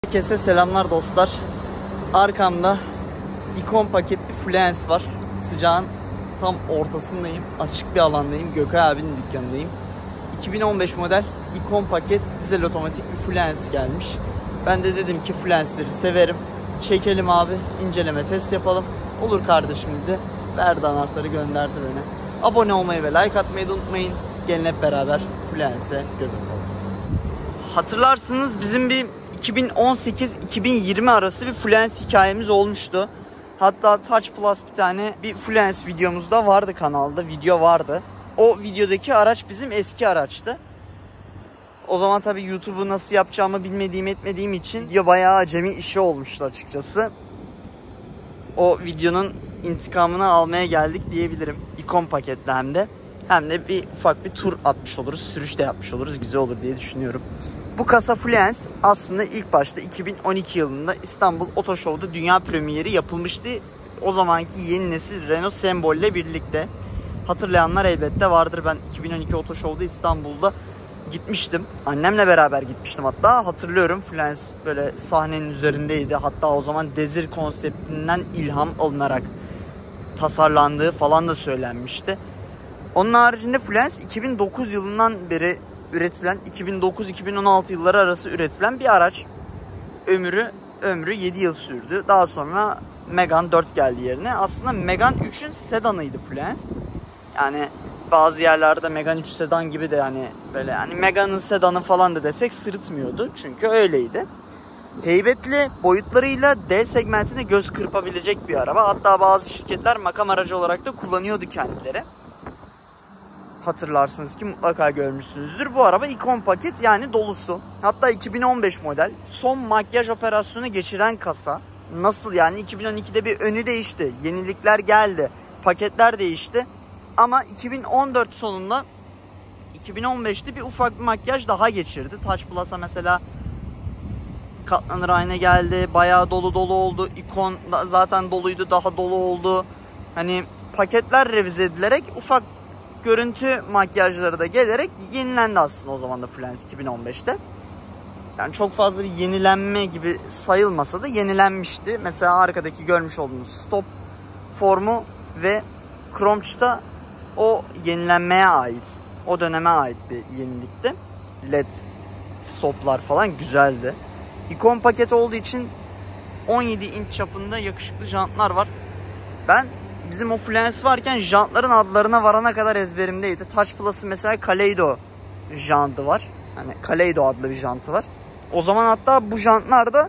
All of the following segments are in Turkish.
Herkese selamlar dostlar. Arkamda ikon paket bir Fluence var. Sıcağın tam ortasındayım. Açık bir alandayım. Gökay abinin dükkanındayım. 2015 model ikon paket dizel otomatik bir Fluence gelmiş. Ben de dedim ki Fluence'leri severim. Çekelim abi, inceleme test yapalım. Olur kardeşim dedi. Verdi anahtarı, gönderdi beni. Abone olmayı ve like atmayı da unutmayın. Gelin hep beraber Fluence'e göz atalım. Hatırlarsınız bizim bir 2018-2020 arası bir Fluence hikayemiz olmuştu. Hatta Touch Plus bir Fluence videomuz da vardı kanalda. Video vardı. O videodaki araç bizim eski araçtı. O zaman tabii YouTube'u nasıl yapacağımı etmediğim için video bayağı acemi işi olmuştu açıkçası. O videonun intikamını almaya geldik diyebilirim. İkon paketle hem de. Hem de bir ufak bir tur atmış oluruz. Sürüş de yapmış oluruz. Güzel olur diye düşünüyorum. Bu kasa Fluence aslında ilk başta 2012 yılında İstanbul Oto Show'da dünya premieri yapılmıştı. O zamanki yeni nesil Renault Sembol ile birlikte. Hatırlayanlar elbette vardır. Ben 2012 Oto Show'da İstanbul'da gitmiştim. Annemle beraber gitmiştim hatta. Hatırlıyorum, Fluence böyle sahnenin üzerindeydi. Hatta o zaman Desir konseptinden ilham alınarak tasarlandığı falan da söylenmişti. Onun haricinde Fluence 2009 yılından beri üretilen, 2009-2016 yılları arası üretilen bir araç. Ömrü 7 yıl sürdü. Daha sonra Megane 4 geldi yerine. Aslında Megane 3'ün sedanıydı Fluence. Yani bazı yerlerde Megane 3 sedan gibi de yani böyle hani Megane'ın sedanı falan da desek sırıtmıyordu. Çünkü öyleydi. Heybetli boyutlarıyla D segmentine göz kırpabilecek bir araba. Hatta bazı şirketler makam aracı olarak da kullanıyordu kendileri. Hatırlarsınız ki mutlaka görmüşsünüzdür. Bu araba ikon paket, yani dolusu. Hatta 2015 model. Son makyaj operasyonu geçiren kasa. Nasıl yani? 2012'de bir önü değişti. Yenilikler geldi. Paketler değişti. Ama 2014 sonunda 2015'te bir ufak bir makyaj daha geçirdi. Touch Plus'a mesela katlanır ayna geldi. Bayağı dolu oldu. İkon zaten doluydu, daha dolu oldu. Hani paketler revize edilerek ufak görüntü makyajları da gelerek yenilendi aslında o zaman da Fluence 2015'te. Yani çok fazla bir yenilenme gibi sayılmasa da yenilenmişti. Mesela arkadaki görmüş olduğunuz stop formu ve Chromech'ta o yenilenmeye ait, o döneme ait bir yenilikti. LED stoplar falan güzeldi. İkon paket olduğu için 17 inç çapında yakışıklı jantlar var. Ben bizim o Fluence varken jantların adlarına varana kadar ezberimdeydi. Touch Plus'ın mesela Kaleido jantı var. Hani Kaleido adlı bir jantı var. O zaman hatta bu jantlar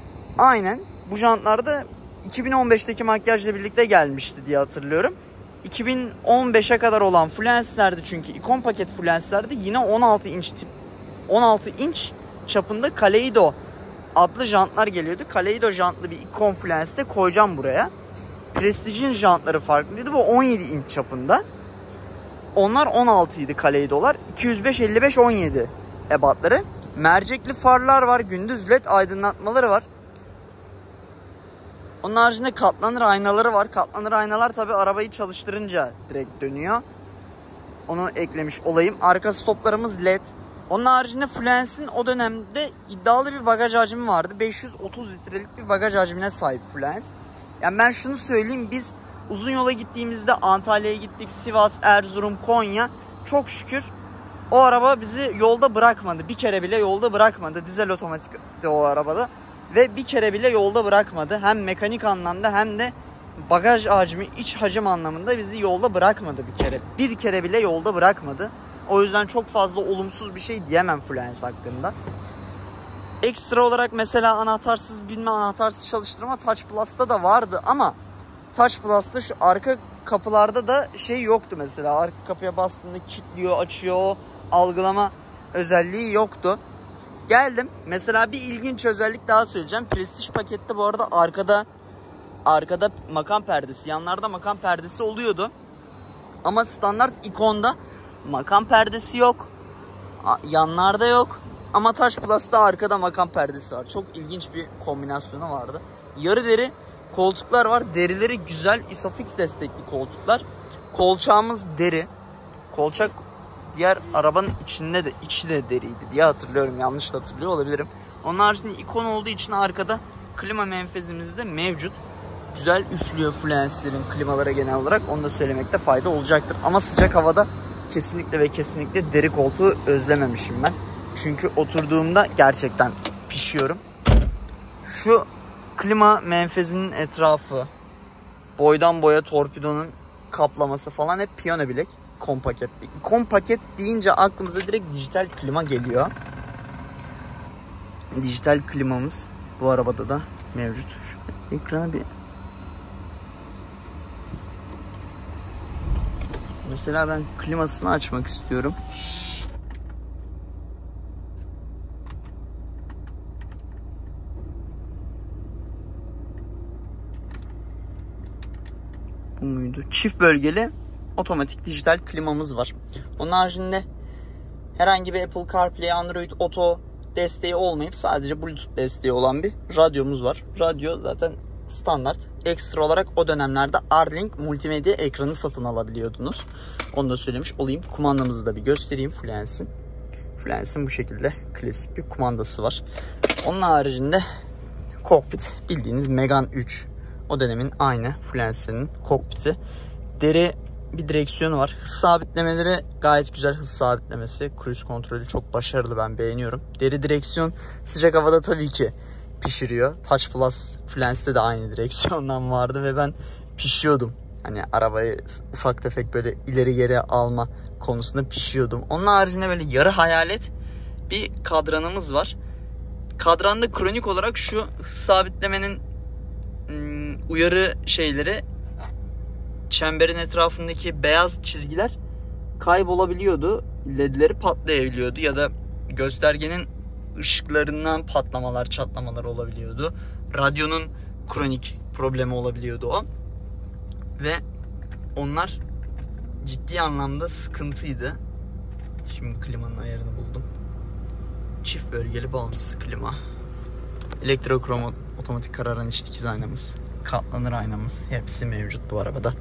da 2015'teki makyajla birlikte gelmişti diye hatırlıyorum. 2015'e kadar olan Fluence'lerde, çünkü ikon paket Fluence'lerde yine 16 inç çapında Kaleido adlı jantlar geliyordu. Kaleido jantlı bir ikon Fluence'de koyacağım buraya. Prestige'in jantları farklıydı. Bu 17 inç çapında. Onlar 16 idi Kaleido'lar. 205-55-17 ebatları. Mercekli farlar var. Gündüz LED aydınlatmaları var. Onun haricinde katlanır aynaları var. Katlanır aynalar tabi arabayı çalıştırınca direkt dönüyor. Onu eklemiş olayım. Arka stoplarımız LED. Onun haricinde Fluence'in o dönemde iddialı bir bagaj hacmi vardı. 530 litrelik bir bagaj hacmine sahip Fluence. Yani ben şunu söyleyeyim, biz uzun yola gittiğimizde Antalya'ya gittik, Sivas, Erzurum, Konya. Çok şükür o araba bizi yolda bırakmadı. Bir kere bile yolda bırakmadı. Dizel otomatikti o arabada. Ve bir kere bile yolda bırakmadı. Hem mekanik anlamda hem de bagaj hacmi, iç hacim anlamında bizi yolda bırakmadı bir kere. Bir kere bile yolda bırakmadı. O yüzden çok fazla olumsuz bir şey diyemem Fluence hakkında. Ekstra olarak mesela anahtarsız çalıştırma Touch Plus'ta da vardı ama Touch Plus'ta şu arka kapılarda da şey yoktu mesela. Arka kapıya bastığında kilitliyor, açıyor, algılama özelliği yoktu. Geldim. Mesela bir ilginç özellik daha söyleyeceğim. Prestige pakette bu arada arkada makam perdesi, yanlarda makam perdesi oluyordu. Ama standart ikonda makam perdesi yok. Yanlarda yok. Ama Touch Plus'ta arkada makam perdesi var. Çok ilginç bir kombinasyonu vardı. Yarı deri koltuklar var. Derileri güzel. Isofix destekli koltuklar. Kolçağımız deri. Kolçak diğer arabanın içi de deriydi diye hatırlıyorum. Yanlış da hatırlıyor olabilirim. Onun haricinde ikon olduğu için arkada klima menfezimiz de mevcut. Güzel üflüyor Fluence'lerin klimalara genel olarak. Onu da söylemekte fayda olacaktır. Ama sıcak havada kesinlikle ve kesinlikle deri koltuğu özlememişim ben. Çünkü oturduğumda gerçekten pişiyorum. Şu klima menfezinin etrafı, boydan boya torpidonun kaplaması falan hep piyano bilek. İkon paket. İkon paket deyince aklımıza direkt dijital klima geliyor. Dijital klimamız bu arabada da mevcut. Şu ekrana bir... Mesela ben klimasını açmak istiyorum. Bu muydu? Çift bölgeli otomatik dijital klimamız var. Onun haricinde herhangi bir Apple CarPlay, Android Auto desteği olmayıp sadece Bluetooth desteği olan bir radyomuz var. Radyo zaten standart. Ekstra olarak o dönemlerde R-Link multimedya ekranı satın alabiliyordunuz. Onu da söylemiş olayım. Kumandamızı da bir göstereyim Fluence'in. Fluence'in bu şekilde klasik bir kumandası var. Onun haricinde kokpit bildiğiniz Megane 3. O dönemin aynı Fluence'in kokpiti. Deri bir direksiyonu var. Hız sabitlemeleri gayet güzel hız sabitlemesi. Cruise kontrolü çok başarılı, ben beğeniyorum. Deri direksiyon sıcak havada tabii ki pişiriyor. Touch Plus Fluence'de de aynı direksiyondan vardı ve ben pişiyordum. Hani arabayı ufak tefek böyle ileri geri alma konusunda pişiyordum. Onun haricinde böyle yarı hayalet bir kadranımız var. Kadranda kronik olarak şu hız sabitlemenin uyarı şeyleri, çemberin etrafındaki beyaz çizgiler kaybolabiliyordu. LED'leri patlayabiliyordu ya da göstergenin ışıklarından patlamalar, çatlamalar olabiliyordu. Radyonun kronik problemi olabiliyordu o. Ve onlar ciddi anlamda sıkıntıydı. Şimdi klimanın ayarını buldum. Çift bölgeli bağımsız klima. Elektrokrom otomatik kararan iç dikiz aynamız. Katlanır aynamız. Hepsi mevcut bu arabada.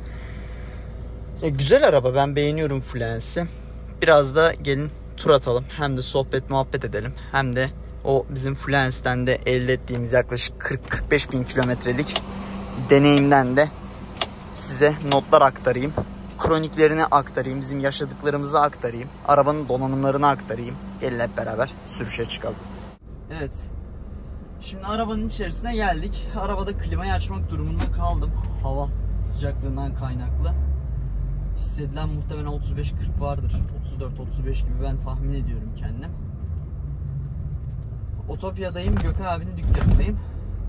Güzel araba. Ben beğeniyorum Fluence'i. Biraz da gelin tur atalım. Hem de sohbet muhabbet edelim. Hem de o bizim Fluence'den de elde ettiğimiz yaklaşık 40-45 bin kilometrelik deneyimden de size notlar aktarayım. Kroniklerini aktarayım. Bizim yaşadıklarımızı aktarayım. Arabanın donanımlarını aktarayım. Gelin hep beraber sürüşe çıkalım. Evet. Şimdi arabanın içerisine geldik. Arabada klimayı açmak durumunda kaldım. Hava sıcaklığından kaynaklı. Hissedilen muhtemelen 35-40 vardır. 34-35 gibi ben tahmin ediyorum kendim. Otopya'dayım. Gökay abinin dükkanındayım.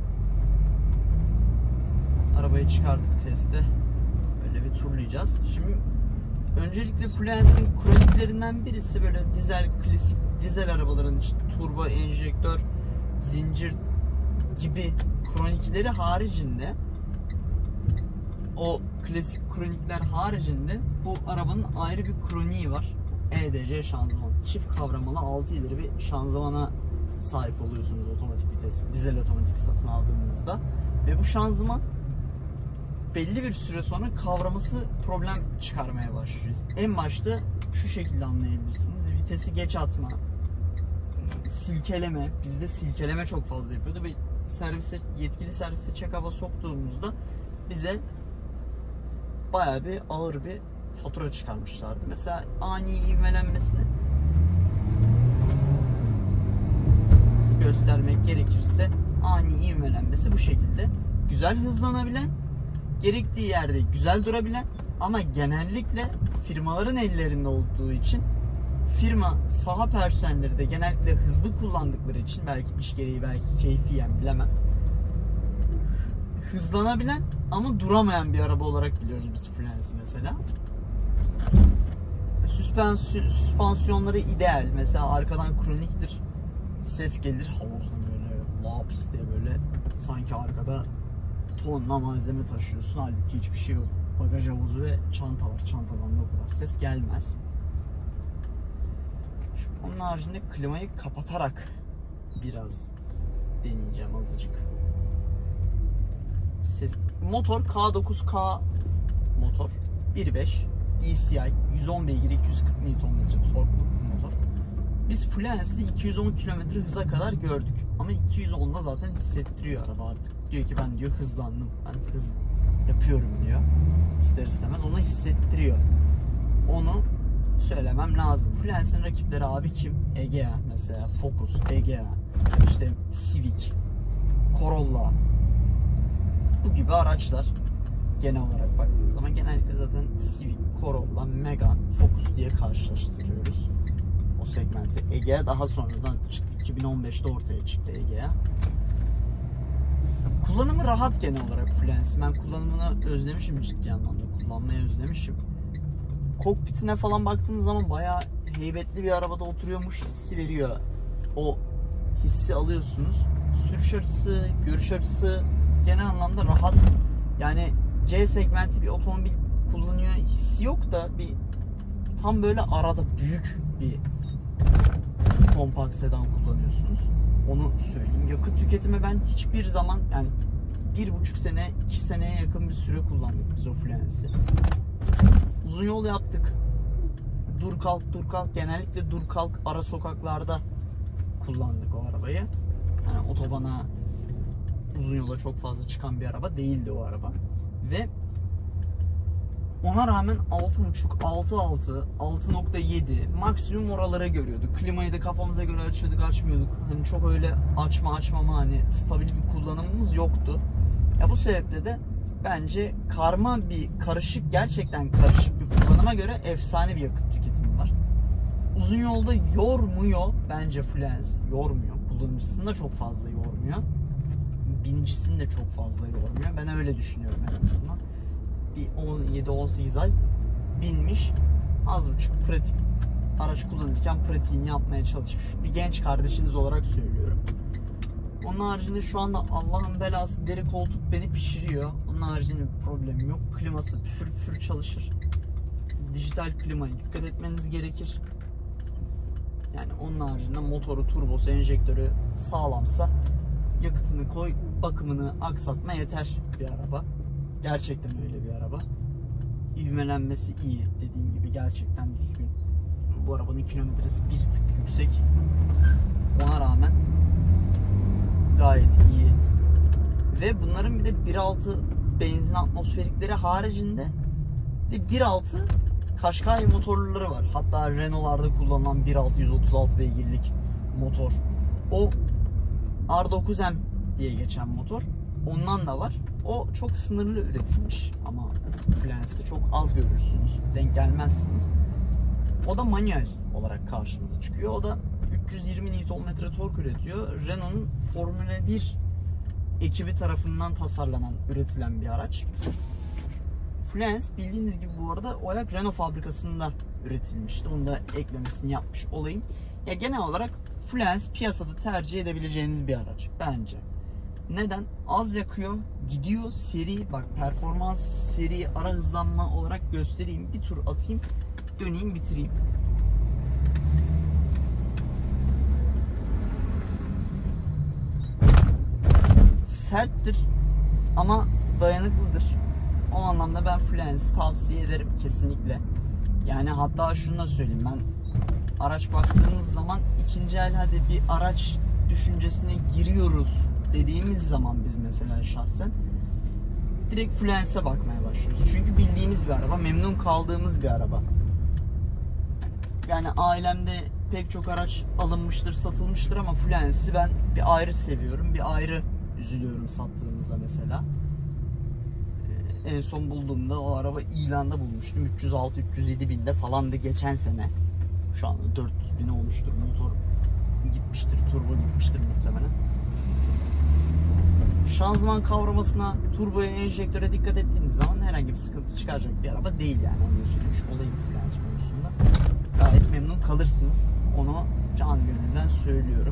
Arabayı çıkardık teste. Böyle bir turlayacağız. Şimdi öncelikle Fluence'in kroniklerinden birisi böyle klasik dizel arabaların işte turbo, enjektör, zincir gibi kronikleri haricinde, o klasik kronikler haricinde bu arabanın ayrı bir kroniği var. EDC şanzıman. Çift kavramalı 6 ileri bir şanzımana sahip oluyorsunuz otomatik vites, dizel otomatik satın aldığınızda. Ve bu şanzıman belli bir süre sonra kavraması problem çıkarmaya başlıyor. En başta şu şekilde anlayabilirsiniz. Vitesi geç atma, silkeleme, bizde silkeleme çok fazla yapıyordu ve yetkili servise check-up'a soktuğumuzda bize bayağı bir ağır bir fatura çıkarmışlardı. Mesela ani ivmelenmesini göstermek gerekirse, ani ivmelenmesi bu şekilde. Güzel hızlanabilen, gerektiği yerde güzel durabilen ama genellikle firmaların ellerinde olduğu için, firma saha personelleri de genellikle hızlı kullandıkları için, belki iş gereği, belki keyfiyen, bilemem, hızlanabilen ama duramayan bir araba olarak biliyoruz biz Fluence'i mesela. Süspansiyonları ideal. Mesela arkadan kroniktir. Ses gelir havuzdan böyle laps diye, böyle sanki arkada tonla malzeme taşıyorsun. Halbuki hiçbir şey yok. Bagaj havuzu ve çanta var. Çantadan da o kadar ses gelmez. Onun haricinde klimayı kapatarak biraz deneyeceğim azıcık. Motor K9K motor, 1.5 DCI, 110 beygir, 240 Nm torklu motor. Biz Fluence'de 210 km hıza kadar gördük. Ama 210'da zaten hissettiriyor araba artık. Diyor ki ben diyor hızlandım. Ben hız yapıyorum diyor. İster istemez onu hissettiriyor. Onu söylemem lazım. Fluence'in rakipleri abi kim? Egea mesela, Focus, Egea, işte Civic, Corolla. Bu gibi araçlar genel olarak baktığınız zaman genellikle zaten Civic, Corolla, Megane, Focus diye karşılaştırıyoruz o segmenti. Egea daha sonradan çıktı. 2015'te ortaya çıktı Egea. Kullanımı rahat genel olarak Fluence. Ben kullanımını özlemişim, ciddi anlamda kullanmayı özlemişim. Kokpitine falan baktığınız zaman bayağı heybetli bir arabada oturuyormuş hissi veriyor. O hissi alıyorsunuz. Sürüş açısı, görüş açısı genel anlamda rahat. Yani C segmenti bir otomobil kullanıyor hissi yok da bir tam böyle arada büyük bir kompakt sedan kullanıyorsunuz. Onu söyleyeyim. Yakıt tüketimi ben hiçbir zaman, yani 1,5 sene, 2 seneye yakın bir süre kullandık biz o Fluence'i. Uzun yol yaptık. Dur kalk dur kalk, genellikle dur kalk ara sokaklarda kullandık o arabayı. Yani otobana, uzun yola çok fazla çıkan bir araba değildi o araba. Ve ona rağmen 6.5, 6.6, 6.7 maksimum oralara görüyorduk. Klimayı da kafamıza göre açıyorduk, açmıyorduk. Hani çok öyle açmama, hani stabil bir kullanımımız yoktu. Ya bu sebeple de bence gerçekten karışık bir kullanıma göre efsane bir yakıt tüketimi var. Uzun yolda yormuyor bence Fluence. Yormuyor. Kullanıcısını da çok fazla yormuyor. Binicisini de çok fazla yormuyor. Ben öyle düşünüyorum en azından. Bir 17-18 ay binmiş, az buçuk pratik araç kullanırken pratiğini yapmaya çalışmış bir genç kardeşiniz olarak söylüyorum. Onun haricinde şu anda Allah'ın belası deri koltuk beni pişiriyor. Onun haricinde bir problemim yok. Kliması püfür püfür çalışır. Dijital klimaya dikkat etmeniz gerekir. Yani onun haricinde motoru, turbosu, enjektörü sağlamsa yakıtını koy, bakımını aksatma yeter bir araba. Gerçekten öyle bir araba. İvmelenmesi iyi. Dediğim gibi gerçekten düzgün. Bu arabanın kilometresi bir tık yüksek. Ona rağmen gayet iyi. Ve bunların bir de 1.6 benzin atmosferikleri haricinde de 1.6 Qashqai motorları var. Hatta Renault'larda kullanılan 1.6 136 beygirlik motor. O R9M diye geçen motor. Ondan da var. O çok sınırlı üretilmiş ama Fluence'de çok az görürsünüz. Denk gelmezsiniz. O da manuel olarak karşımıza çıkıyor. O da 320 Nm tork üretiyor. Renault'un Formula 1 ekibi tarafından tasarlanan, üretilen bir araç. Fluence bildiğiniz gibi bu arada OYAK Renault fabrikasında üretilmişti. Onu da eklemesini yapmış olayım. Ya genel olarak Fluence piyasada tercih edebileceğiniz bir araç bence. Neden? Az yakıyor, gidiyor, seri. Bak, performans, seri, ara hızlanma olarak göstereyim. Bir tur atayım, döneyim, bitireyim. Serttir ama dayanıklıdır. O anlamda ben Fluence'i tavsiye ederim kesinlikle. Yani hatta şunu da söyleyeyim, ben araç baktığımız zaman ikinci el hadi bir araç düşüncesine giriyoruz dediğimiz zaman biz mesela şahsen direkt Fluence'e bakmaya başlıyoruz. Çünkü bildiğimiz bir araba, memnun kaldığımız bir araba. Yani ailemde pek çok araç alınmıştır, satılmıştır ama Fluence'i ben bir ayrı seviyorum, bir ayrı üzülüyorum sattığımızda mesela. En son bulduğumda o araba ilanda bulmuştum. 306-307 binde falandı geçen sene. Şu anda 400 bin olmuştur. Motor gitmiştir, turbo gitmiştir muhtemelen. Şanzıman kavramasına, turboya, enjektöre dikkat ettiğiniz zaman herhangi bir sıkıntı çıkaracak bir araba değil yani. Onu söylemiş olayım Fluence konusunda. Gayet memnun kalırsınız. Onu can gönülden söylüyorum.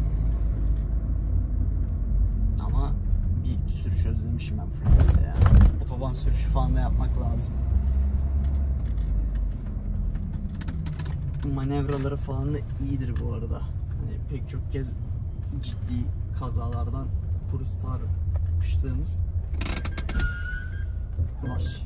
Ama bir sürüş özlemişim ben Fluence'de ya. Otoban sürüşü falan da yapmak lazım. Manevraları falan da iyidir bu arada. Hani pek çok kez ciddi kazalardan kurtarmışlığımız var.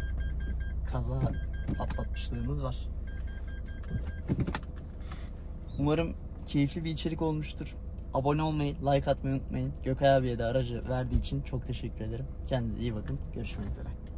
Kaza atlatmışlığımız var. Umarım keyifli bir içerik olmuştur. Abone olmayı, like atmayı unutmayın. Gökay abiye de aracı verdiği için çok teşekkür ederim. Kendinize iyi bakın. Görüşmek üzere.